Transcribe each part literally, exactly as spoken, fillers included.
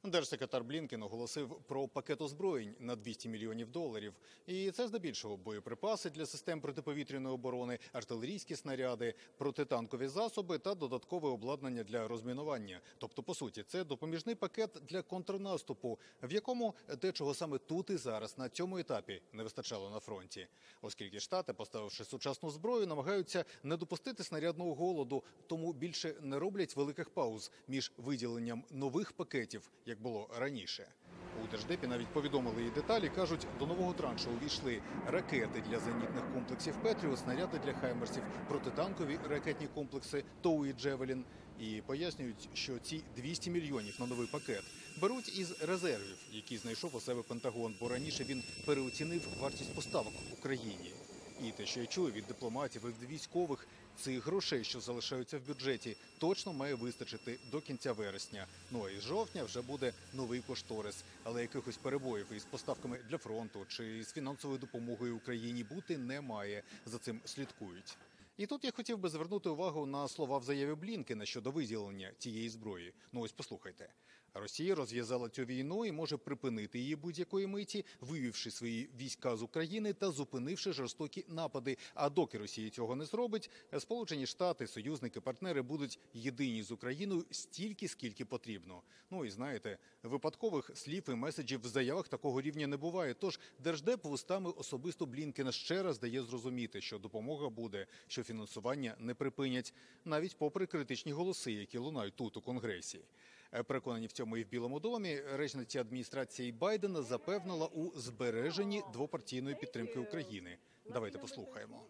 Держсекретар Блінкен оголосив про пакет озброєнь на двісті мільйонів доларів. І це здебільшого боєприпаси для систем протиповітряної оборони, артилерійські снаряди, протитанкові засоби та додаткове обладнання для розмінування. Тобто, по суті, це допоміжний пакет для контрнаступу, в якому те, чого саме тут і зараз, на цьому етапі, не вистачало на фронті. Оскільки Штати, поставивши сучасну зброю, намагаються не допустити снарядного голоду, тому більше не роблять великих пауз між виділенням нових пакетів, як було раніше. У Держдепі навіть повідомили і деталі, кажуть, до нового траншу увійшли ракети для зенітних комплексів «Петріот», снаряди для «Хаймерсів», протитанкові ракетні комплекси «Тоу» і «Джевелін». І пояснюють, що ці двісті мільйонів на новий пакет беруть із резервів, які знайшов у себе Пентагон, бо раніше він переоцінив вартість поставок Україні. І те, що я чую від дипломатів і від військових, цих грошей, що залишаються в бюджеті, точно має вистачити до кінця вересня. Ну а із жовтня вже буде новий кошторис. Але якихось перебоїв із поставками для фронту чи з фінансовою допомогою Україні бути не має. За цим слідкують. І тут я хотів би звернути увагу на слова в заяві Блінкена щодо виділення цієї зброї. Ну ось послухайте. Росія розв'язала цю війну і може припинити її будь-якої миті, вивівши свої війська з України та зупинивши жорстокі напади. А доки Росія цього не зробить, Сполучені Штати, союзники, партнери будуть єдині з Україною стільки, скільки потрібно. Ну і знаєте, випадкових слів і меседжів в заявах такого рівня не буває. Тож Держдеп вустами особисто Блінкена ще раз дає зрозуміти, що допомога буде, що фінансування не припинять, навіть попри критичні голоси, які лунають тут, у Конгресі. Переконані в цьому і в Білому домі, речниця адміністрації Байдена запевнила у збереженні двопартійної підтримки України. Давайте послухаємо.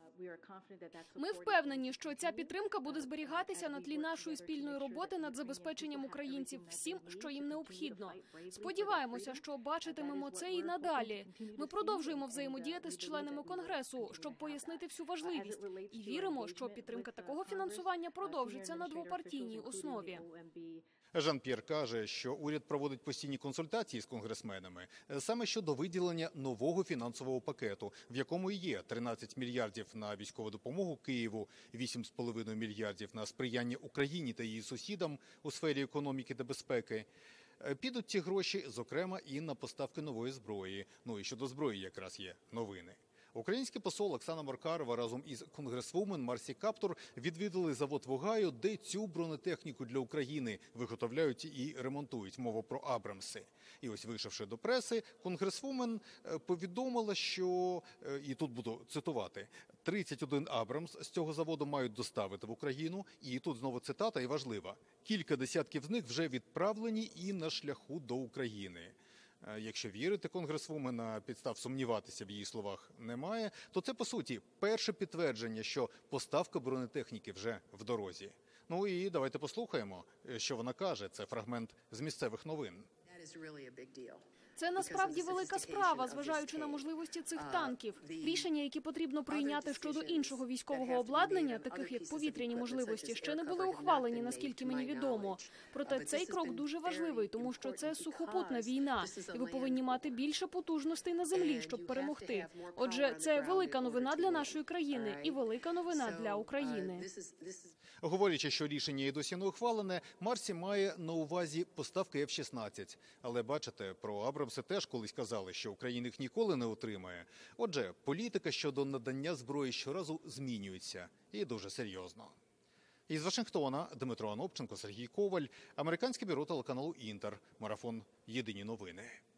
Ми впевнені, що ця підтримка буде зберігатися на тлі нашої спільної роботи над забезпеченням українців всім, що їм необхідно. Сподіваємося, що бачитимемо це і надалі. Ми продовжуємо взаємодіяти з членами Конгресу, щоб пояснити всю важливість. І віримо, що підтримка такого фінансування продовжиться на двопартійній основі. Жан-П'єр каже, що уряд проводить постійні консультації з конгресменами саме щодо виділення нового фінансового пакету, в якому і є тринадцять мільярдів на військову допомогу Києву, вісім з половиною мільярдів на сприяння Україні та її сусідам у сфері економіки та безпеки. Підуть ці гроші, зокрема, і на поставки нової зброї. Ну і щодо зброї якраз є новини. Український посол Оксана Маркарова разом із конгресвумен Марсі Каптур відвідали завод в Огайо, де цю бронетехніку для України виготовляють і ремонтують. Мова про Абрамси. І ось, вийшовши до преси, конгресвумен повідомила, що, і тут буду цитувати, тридцять один Абрамс з цього заводу мають доставити в Україну. І тут знову цитата, і важлива. Кілька десятків з них вже відправлені і на шляху до України. Якщо вірити конгресвумен, а підстав сумніватися в її словах немає, то це, по суті, перше підтвердження, що поставка бронетехніки вже в дорозі. Ну і давайте послухаємо, що вона каже. Це фрагмент з місцевих новин. Це насправді велика справа, зважаючи на можливості цих танків. Рішення, які потрібно прийняти щодо іншого військового обладнання, таких як повітряні можливості, ще не були ухвалені, наскільки мені відомо. Проте цей крок дуже важливий, тому що це сухопутна війна, і ви повинні мати більше потужностей на землі, щоб перемогти. Отже, це велика новина для нашої країни і велика новина для України. Говорячи, що рішення і досі не ухвалене, Марсі має на увазі поставки еф шістнадцять. Але бачите, про Абрамси теж колись казали, що Україна їх ніколи не отримає. Отже, політика щодо надання зброї щоразу змінюється. І дуже серйозно. Із Вашингтона Дмитро Анопченко, Сергій Коваль, американське бюро телеканалу «Інтер», марафон «Єдині новини».